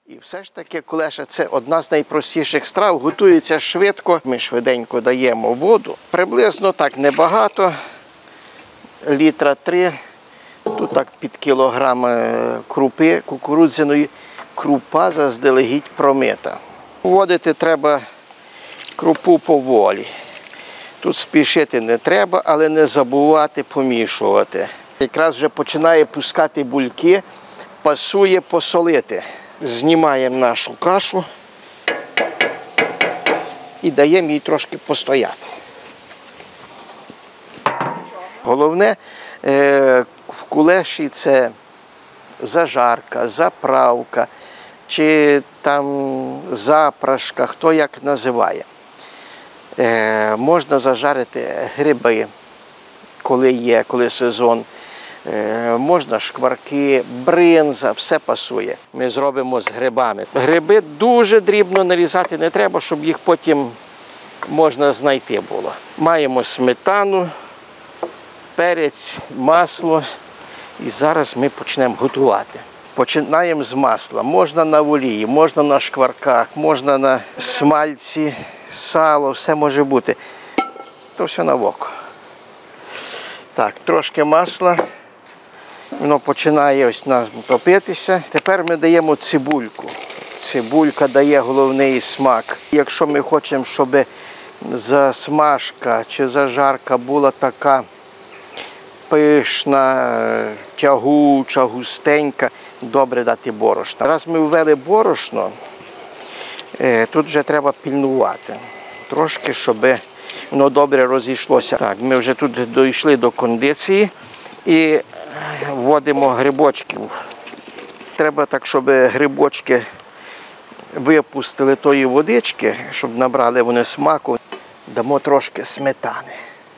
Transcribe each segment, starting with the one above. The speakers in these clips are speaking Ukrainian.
І все ж таки кулеша – це одна з найпростіших страв, готується швидко. Ми швиденько даємо воду, приблизно так небагато, літра 3. Тут так під кілограм крупи кукурудзяної, крупа заздалегідь промита. Вводити треба крупу поволі. Тут спішити не треба, але не забувати помішувати. Якраз вже починає пускати бульки, пасує посолити. Знімаємо нашу кашу і даємо їй трошки постояти. Головне в кулеші це зажарка, заправка чи там запрашка, хто як називає. Можна зажарити гриби, коли сезон. Можна шкварки, бринза, все пасує. Ми зробимо з грибами. Гриби дуже дрібно нарізати не треба, щоб їх потім можна знайти було. Маємо сметану, перець, масло. І зараз ми почнемо готувати. Починаємо з масла. Можна на олії, можна на шкварках, можна на смальці, сало, все може бути. То все на око. Так, трошки масла. Воно починає ось топитися. Тепер ми даємо цибульку. Цибулька дає головний смак. Якщо ми хочемо, щоб засмажка чи зажарка була така пишна, тягуча, густенька, добре дати борошно. Раз ми ввели борошно, тут вже треба пильнувати. Трошки, щоб воно добре розійшлося. Так, ми вже тут дійшли до кондиції і вводимо грибочків. Треба так, щоб грибочки випустили тої водички, щоб набрали вони смаку. Дамо трошки сметани.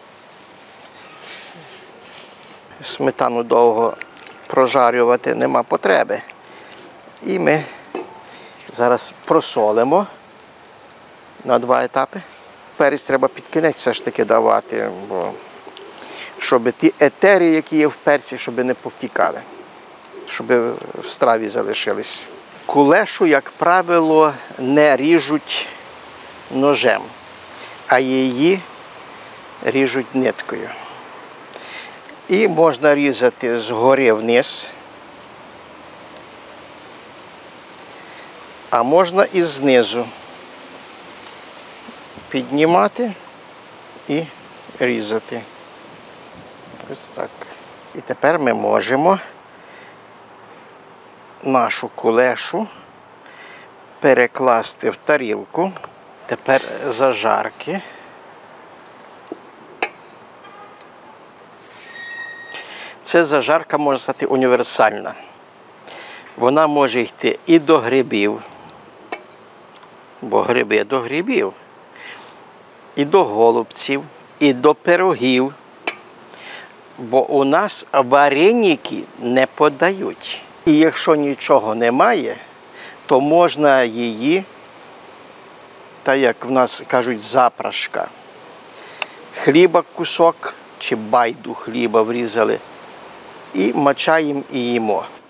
Сметану довго прожарювати нема потреби. І ми зараз просолимо на 2 етапи. Перець треба під кінець все ж таки давати, бо щоб ті етери, які є в перці, щоб не повтікали, щоб в страві залишились. Кулешу, як правило, не ріжуть ножем, а її ріжуть ниткою. І можна різати згори вниз, а можна і знизу піднімати і різати. Ось так. І тепер ми можемо нашу кулешу перекласти в тарілку. Тепер зажарки. Ця зажарка може стати універсальна. Вона може йти і до грибів, бо гриби до грибів, і до голубців, і до пирогів. Бо у нас вареники не подають. І якщо нічого немає, то можна її, так як в нас кажуть, запрашка. Хліба кусок чи байду хліба врізали і мачаємо і їмо.